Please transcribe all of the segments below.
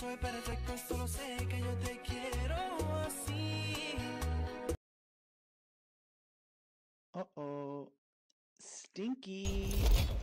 Uh-oh. Stinky.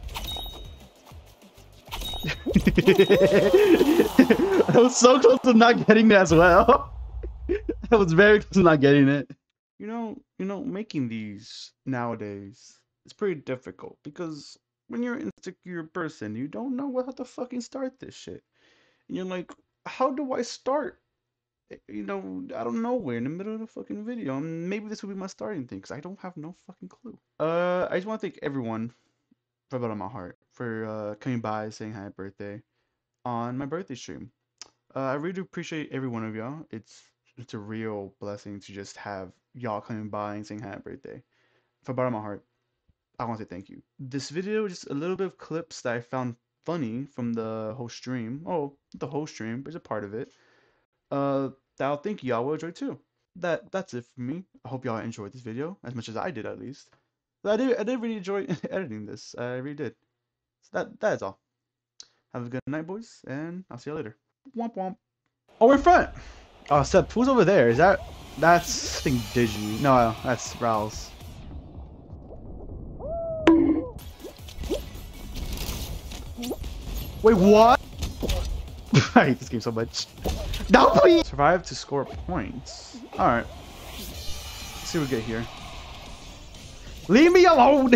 I was so close to not getting it as well. I was very close to not getting it. Making these nowadays is pretty difficult because when you're an insecure person, you don't know how to fucking start this shit. And you're like, how do I start? Out of nowhere in the middle of the fucking video. And maybe this will be my starting thing because I don't have no fucking clue. I just want to thank everyone from the bottom of my heart for coming by saying happy birthday on my birthday stream. I really do appreciate every one of y'all. It's a real blessing to just have y'all coming by and saying happy birthday. From the bottom of my heart, I want to say thank you. This video is just a little bit of clips that I found funny from the whole stream. Oh, not the whole stream, but it's a part of it. That I think y'all will enjoy too. That's it for me. I hope y'all enjoyed this video as much as I did at least. I did really enjoy editing this. I really did. So that is all. Have a good night, boys, and I'll see you later. Womp womp. Oh, we're in front. Oh, Seb, who's over there? That's I think Digi. No, that's Raul's. Wait, what? I hate this game so much. No, please! Survive to score points. Alright. Let's see what we get here. Leave me alone!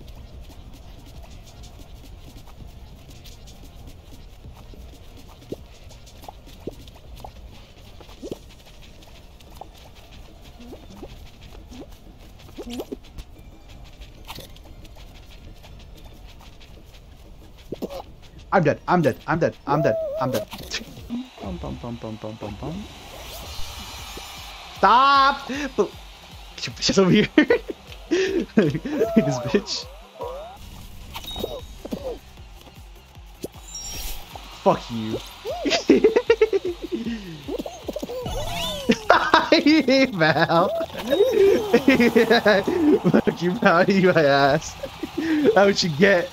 I'm dead. I'm dead. I'm dead. I'm dead. I'm dead. Bum, bum, bum, bum, bum, bum, bum. Stop! She's over here. This bitch. Fuck you. Val. Fuck you, Val. You my ass. That's what you get.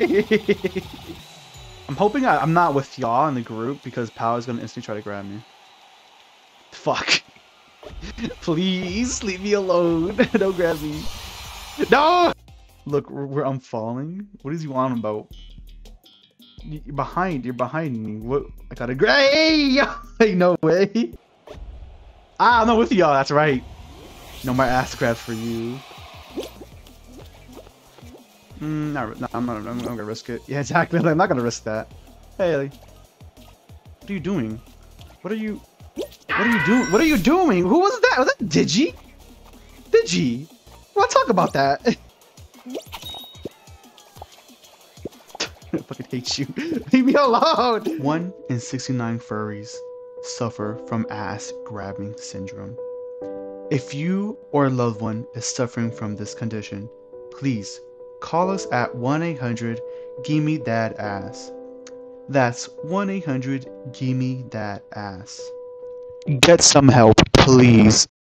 I'm hoping I'm not with y'all in the group because Pal is gonna instantly try to grab me. Fuck. Please leave me alone. Don't grab me. No! Look, where I'm falling. What is you on about? You're behind me. What? I gotta grab. Hey! Hey, no way. Ah, I'm not with y'all. That's right. No, my ass grabs for you. No, I'm not gonna risk it. Yeah, exactly. I'm not gonna risk that. Hey, Ellie. What are you doing? What are you doing? What are you doing? Who was that? Was that Digi? Digi? Well, talk about that. I fucking hate you. Leave me alone. 1 in 69 furries suffer from ass grabbing syndrome. If you or a loved one is suffering from this condition, please call us at 1-800-GIMME-THAT-ASS. That's 1-800-GIMME-THAT-ASS. Get some help, please.